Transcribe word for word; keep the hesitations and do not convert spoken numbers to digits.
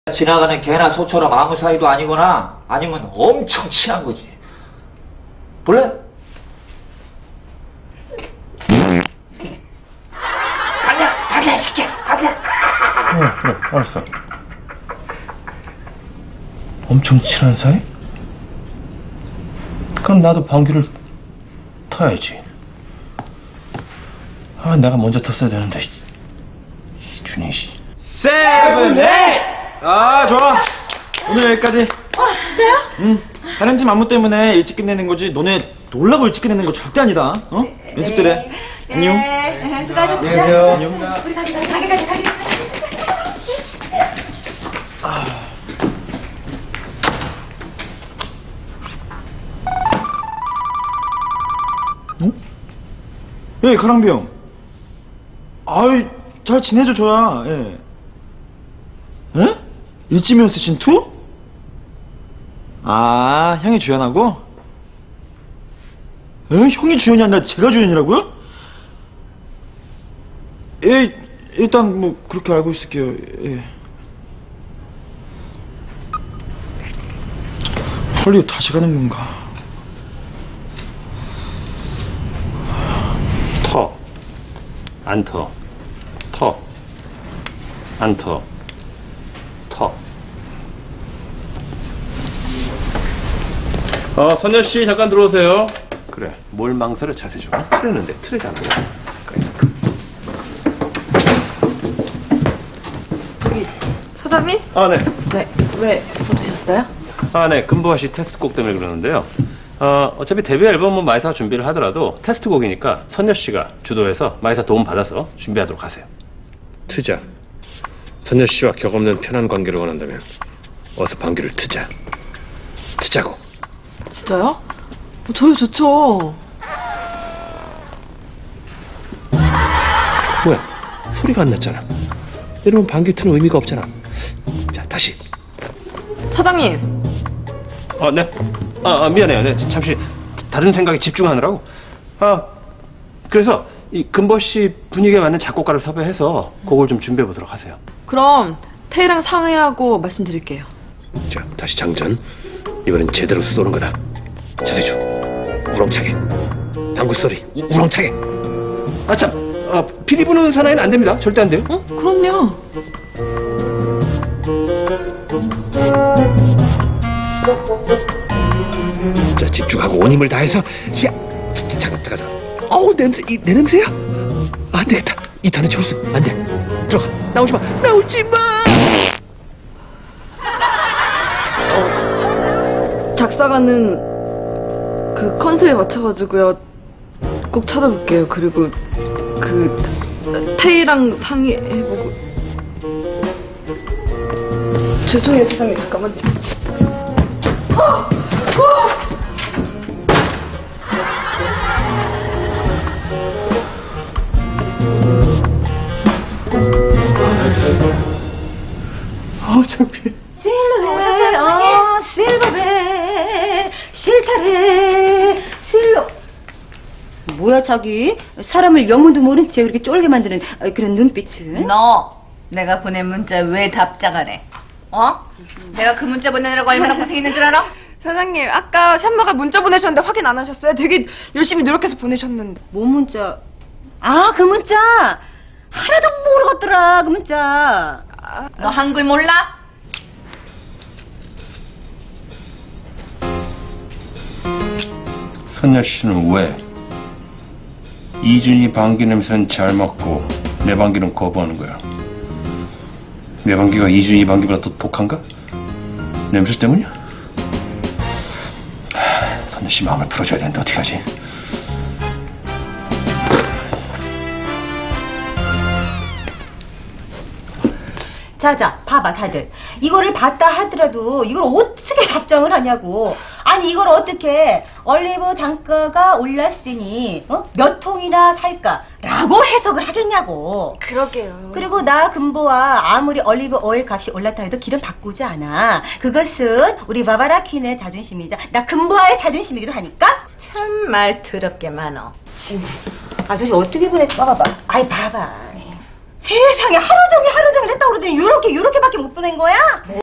지나가는 개나 소처럼 아무 사이도 아니거나 아니면 엄청 친한 거지. 볼래? 가자, 가자, 시켜, 가자. 응, 그래, 알았어. 엄청 친한 사이? 그럼 나도 방귀를 타야지. 아, 내가 먼저 탔어야 되는데. 이준희 씨. 세븐, 에잇! 아, 좋아. 오늘 여기까지. 어, 그래요? 응. 다른 팀 안무 때문에 일찍 끝내는 거지. 너네 놀라고 일찍 끝내는 거 절대 아니다. 어? 연습들해. 안녕. 네, 수고하셨습니다. 안녕하세요. 안녕. 우리 가게, 가게, 가게, 가게, 가게. 아. 어? 예, 가랑비 형. 아이, 잘 지내줘, 줘야. 예. 예? 일지미오스 신 투? 아, 형이 주연하고? 에? 형이 주연이 아니라 제가 주연이라고요? 예, 일단 뭐 그렇게 알고 있을게요. 예. 헐리우드 다시 가는 건가? 터. 안 터. 터. 안 터. 터. 어, 선녀 씨 잠깐 들어오세요. 그래, 뭘 망설여 자세 좀. 틀렸는데 틀리잖아. 그래. 저기, 서담이? 아, 네. 네, 왜 부르셨어요? 아, 네. 금보아 씨 테스트곡 때문에 그러는데요. 어, 어차피 데뷔 앨범은 마이사가 준비를 하더라도 테스트곡이니까 선녀 씨가 주도해서 마이사 도움 받아서 준비하도록 하세요. 트자. 선녀 씨와 격 없는 편한 관계를 원한다면 어서 방귀를 트자. 트자고. 진짜요? 어, 저요, 좋죠. 뭐야? 소리가 안 났잖아. 이러면 방귀 트는 의미가 없잖아. 자, 다시. 사장님. 아, 네. 아, 아 미안해요. 네, 잠시 다른 생각에 집중하느라고. 아, 그래서 이 금보 씨 분위기에 맞는 작곡가를 섭외해서 곡을 좀 준비해 보도록 하세요. 그럼 태희랑 상의하고 말씀드릴게요. 자, 다시 장전. 이번엔 제대로 쏘는 거다. 자세주. 우렁차게. 방구 소리. 우렁차게. 아, 참. 아, 피리 부는 사나이는 안 됩니다. 절대 안 돼요. 어? 그럼요. 자, 집중하고 온 힘을 다해서. 자, 잠깐, 잠깐, 잠깐. 어우, 냄새, 이, 내 냄새야? 아, 안 되겠다. 이 턴에 지울 수, 안 돼. 들어가. 나오지 마. 나오지 마! 작사가는 그 컨셉에 맞춰가지고요. 꼭 찾아볼게요. 그리고 그 태희랑 상의해보고. 죄송해요, 세상에. 잠깐만요. 어! 어! 아, 창피해. 실로에 어 실버벨 실타래 실로 뭐야 자기 사람을 영문도 모른 채 그렇게 쫄게 만드는 그런 눈빛은 너 내가 보낸 문자 왜 답장 안 해? 어? 내가 그 문자 보내느라고 얼마나 고생했는 줄 알아? 사장님, 아까 샴마가 문자 보내셨는데 확인 안 하셨어요? 되게 열심히 노력해서 보내셨는데. 뭐 문자 아 그 문자 하나도 모르겠더라 그 문자 너 한글 몰라? 선녀 씨는 왜 이준이 방귀 냄새는 잘 맡고 내 방귀는 거부하는 거야? 내 방귀가 이준이 방귀보다 더 독한가? 냄새 때문이야? 하, 선녀 씨 마음을 풀어줘야 되는데 어떡하지? 자자 봐봐 다들 이거를 봤다 하더라도 이걸 어떻게 답장을 하냐고 아니 이걸 어떻게 올리브 단가가 올랐으니 어? 몇 통이나 살까 라고 해석을 하겠냐고 그러게요. 그리고 나 금보와 아무리 올리브 오일 값이 올랐다 해도 길은 바꾸지 않아 그것은 우리 바바라 퀸의 자존심이자 나 금보와의 자존심이기도 하니까 참 말 더럽게 많어. 아저씨 어떻게 보냈지 봐봐 아이 봐봐 세상에 하루 종일 하루 종일 했다고 그러더니 요렇게 요렇게밖에 못 보낸 거야?